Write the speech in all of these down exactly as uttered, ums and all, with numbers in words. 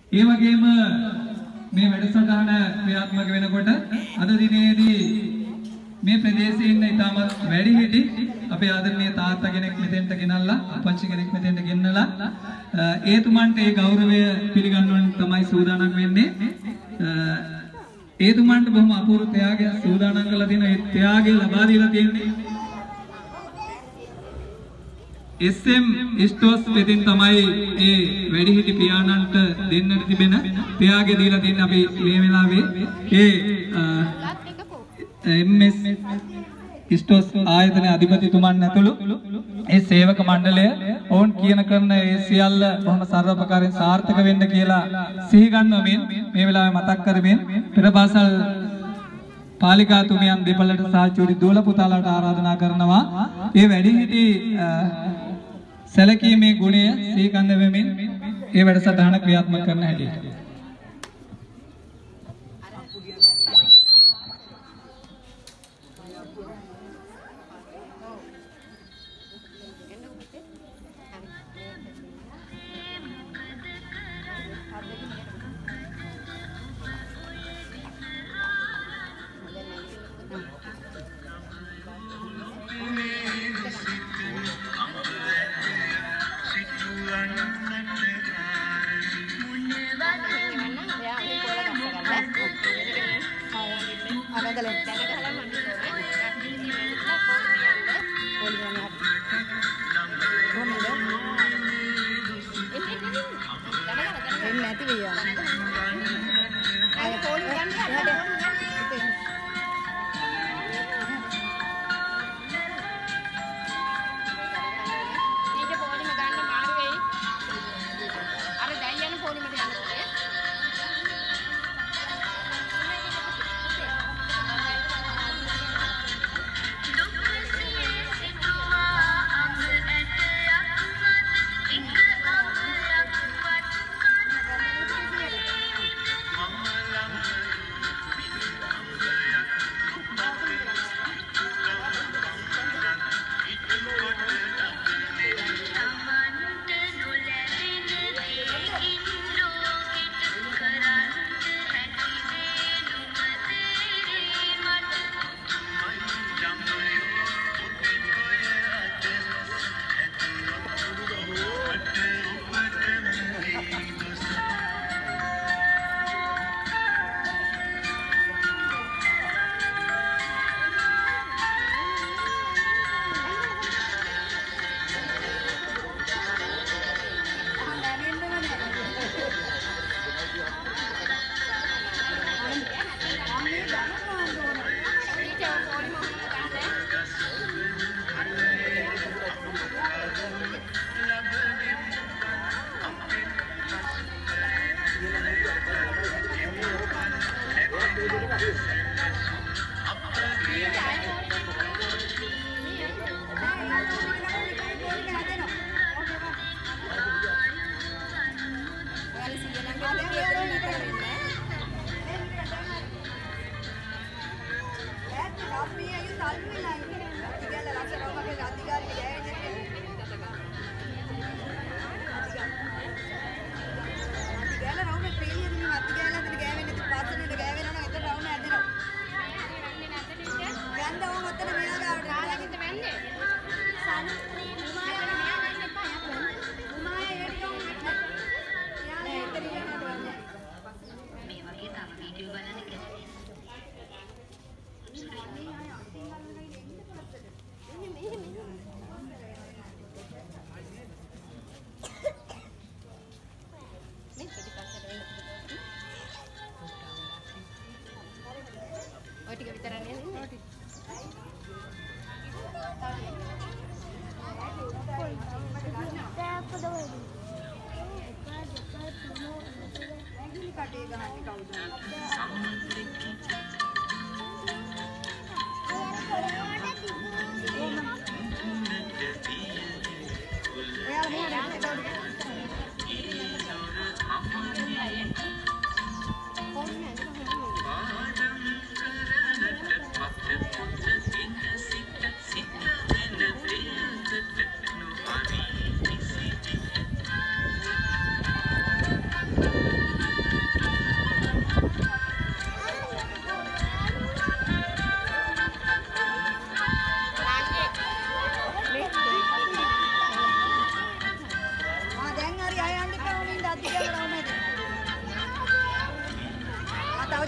ඒ වගේම මේ වැඩසටහන ක්‍රියාත්මක වෙනකොට අද දිනේදී මේ ප්‍රදේශයේ ඉන්න ඉතාමත් වැඩිහිටි අපේ ආදරණීය තාත්තා කෙනෙක් මෙතෙන්ට ගෙනල්ලා අපච්චි කෙනෙක් මෙතෙන්ට ගෙන්නලා ඒතුමන්ට ඒ ගෞරවය පිළිගන්නවන් තමයි සූදානම් වෙන්නේ. ඒතුමන්ට බොහොම අපූර්ව ත්‍යාගයක් සූදානම් කරලා තියෙන ඒ ත්‍යාගය ලබා දීලා තියෙන්නේ එස් එම් ස්ටෝස් වෙතින් තමයි ඒ වැඩිහිටි පියාණන්ට දෙන්නට තිබෙන ත්‍යාගය දීලා තියෙන්නේ. අපි මේ වෙලාවේ ඒ එම් එස් ස්ටෝස් ආයතනයේ අධිපතිතුමන් ඇතුළු ඒ සේවක මණ්ඩලය ඔවුන් කියන කරන ඒ සියල්ල බොහොම සර්වපකාරයෙන් සාර්ථක වෙන්න කියලා සිහි ගන්නවමින් මේ වෙලාවේ මතක් කරමින් පෙරපාසල් පාලිකාතුමියන් දෙපළට සාචූරි දූල පුතාලාට ආරාධනා කරනවා ඒ වැඩිහිටි සැලකීමේ ගුණය සිහි ගන්නවෙමින් ඒ වැඩසටහන ක්‍රියාත්මක කරන්න හැටියට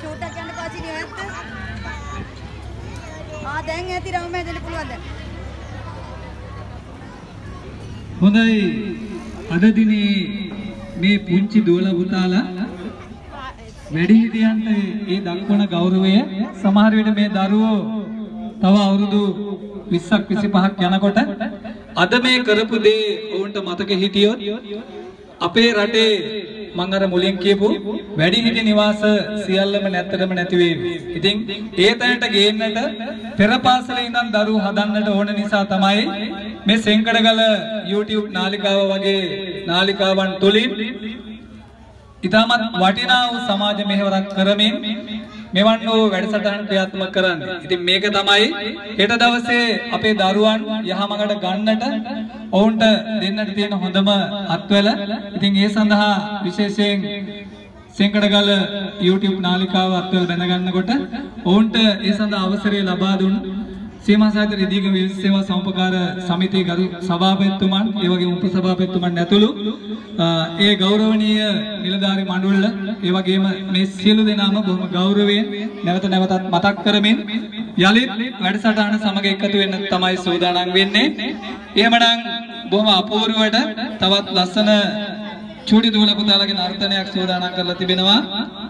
චූට්ටක් යන්න පාසි නියත් ආ දැන් ඇති රවුම හැදෙන්න පුළුවන්ද හොඳයි අද දිනේ මේ පුංචි දුවලා පුතාලා වැඩිහිටියන්ට ඒ දක්වන ගෞරවය සමහර විට මේ දරුවෝ තව අවුරුදු විස්සක් විසිපහක් යනකොට අද මේ කරපු දේ ඔවුන්ට මතක හිටියොත් අපේ රටේ මම අර මුලින් කියපු වැඩිහිටි නිවාස සියල්ලම නැත්තටම නැති වේවි. ඉතින් ඒ තැනට ගේන්නට පෙර පාසලේ ඉඳන් දරුවෝ හදන්නට ඕන නිසා තමයි මේ සෙන්කඩගල YouTube නාලිකාව වගේ නාලිකාවන් තුලින් ඉතාමත් වටිනා වූ සමාජ මෙහෙවරක් කරමින් මෙවන් වූ වැඩසටහන් ක්‍රියාත්මක කරන්නේ. ඉතින් මේක තමයි හෙට දවසේ අපේ දරුවන් යහමඟට ගන්නට ඔවුන්ට දෙන්නට තියෙන හොඳම අත්වැල. ඉතින් ඒ සඳහා විශේෂයෙන් සෙන්කඩගල YouTube නාලිකාව අත්වැල් බැඳ ගන්නකොට ඔවුන්ට ඒ සඳහා අවසරය ලබා දුන් සීමාසාගර රිදීග විවිධ සේවා සමුපකාර සමිතියේ ගරු සභාපතිතුමන් ඒ වගේම උපසභාපතිතුමන් ඇතුළු ඒ ගෞරවනීය නිලධාරි මණ්ඩල ඒ වගේම මේ සියලු දෙනාම බොහොම ගෞරවයෙන් නැවත නැවතත් මතක් කරමින් යලිත් වැඩසටහන සමග එකතු වෙන්න තමයි සූදානම් වෙන්නේ. එහෙමනම් බොහොම අපූර්වවට තවත් ලස්සන චූටි දූල පුතාලගේ නර්තනයක් සූදානම් කරලා තිබෙනවා.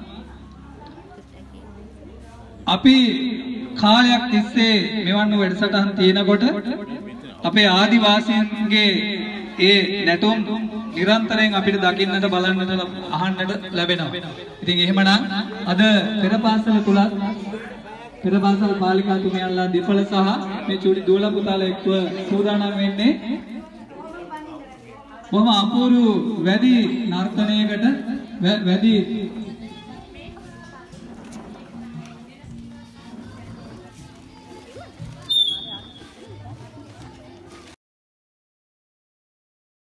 අපි කාලයක් තිස්සේ මෙවන් වූ වැඩසටහන් තියෙනකොට අපේ ආදිවාසීන්ගේ ඒ නැටුම් නිරන්තරයෙන් අපිට දකින්නට බලන්නට අහන්නට ලැබෙනවා. ඉතින් එහෙමනම් අද පෙර පාසල තුලත් පෙර පාසල් පාලිකාතුමියන්ලා දෙපළ සහ මේ චූටි දූල පුතාලා එක්ව සූදානම් වෙන්නේ බොහොම අපූර්ව වැඩි නර්තනයකට වැඩි